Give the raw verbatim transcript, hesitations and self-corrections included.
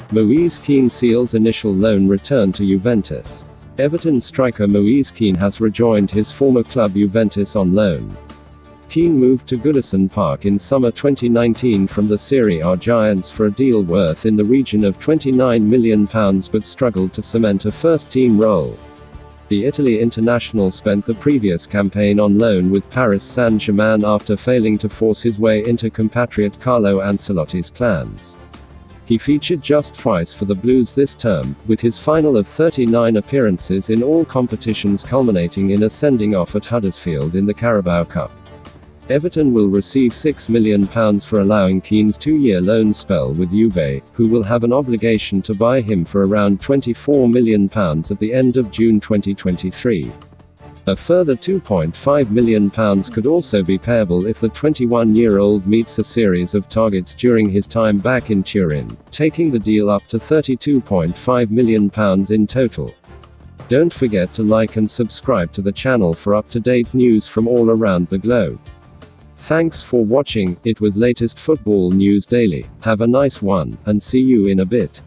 Moise Kean seals initial loan return to Juventus. Everton striker Moise Kean has rejoined his former club Juventus on loan. Kean moved to Goodison Park in summer twenty nineteen from the Serie A giants for a deal worth in the region of twenty-nine million pounds but struggled to cement a first-team role. The Italy international spent the previous campaign on loan with Paris Saint-Germain after failing to force his way into compatriot Carlo Ancelotti's plans. He featured just twice for the Blues this term, with his final of thirty-nine appearances in all competitions culminating in a sending-off at Huddersfield in the Carabao Cup. Everton will receive six million pounds for allowing Kean's two-year loan spell with Juve, who will have an obligation to buy him for around twenty-four million pounds at the end of June twenty twenty-three. A further two point five million pounds could also be payable if the twenty-one-year-old meets a series of targets during his time back in Turin, taking the deal up to thirty-two point five million pounds in total. Don't forget to like and subscribe to the channel for up-to-date news from all around the globe. Thanks for watching. It was latest football news daily. Have a nice one, and see you in a bit.